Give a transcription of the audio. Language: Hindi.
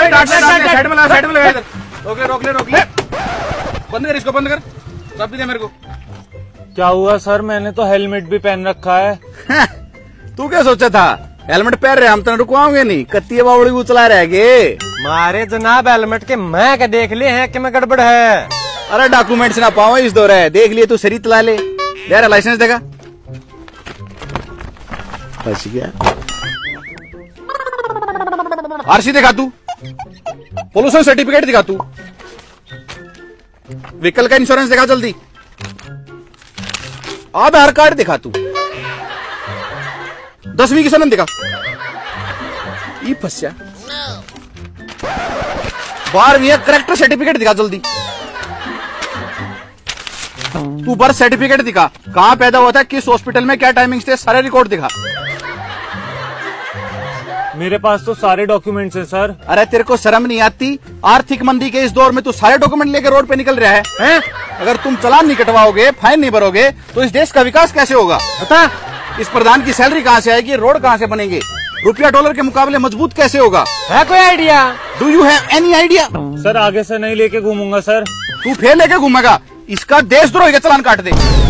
साइड में लगा इधर। रोक ले बंद कर इसको, बंद कर। चाबी दे मेरे को। क्या हुआ सर, मैंने तो हेलमेट भी पहन रखा है। तू क्या सोचा था, हेलमेट पहन रहे हम तो रुकवाओगे नहीं, कत्ती बावड़ी उचला रह गए। मारे जनाब हेलमेट के मैं क्या देख लिए हैं कि मैं गड़बड़ है। अरे डॉक्यूमेंट्स ना पाओ इस दौर है, देख लिए तू सरी तला ले। यार लाइसेंस देगा, फंस गया। आरसी दिखा तू, पोल्यूशन सर्टिफिकेट दिखा तू, व्हीकल का इंश्योरेंस दिखा जल्दी, आधार कार्ड दिखा तू, 10वीं की सनद दिखा। ये फंसा। 12वीं करेक्टर सर्टिफिकेट दिखा जल्दी। तू बर्थ सर्टिफिकेट दिखा, कहां पैदा हुआ था, किस हॉस्पिटल में, क्या टाइमिंग्स थे, सारे रिकॉर्ड दिखा। मेरे पास तो सारे डॉक्यूमेंट्स हैं सर। अरे तेरे को शर्म नहीं आती, आर्थिक मंदी के इस दौर में तू सारे डॉक्यूमेंट लेकर रोड पे निकल रहा है? अगर तुम चालान नहीं कटवाओगे, फाइन नहीं भरोगे तो इस देश का विकास कैसे होगा? बता, इस प्रधान की सैलरी कहां से आएगी, रोड कहां से बनेंगे, रुपया डॉलर के मुकाबले मजबूत कैसे होगा? है कोई idea? Do you have any idea? Sir आगे से नहीं लेके घूमूंगा सर। तू फिर लेके घूमेगा, इसका देशद्रोही का चालान काट दे।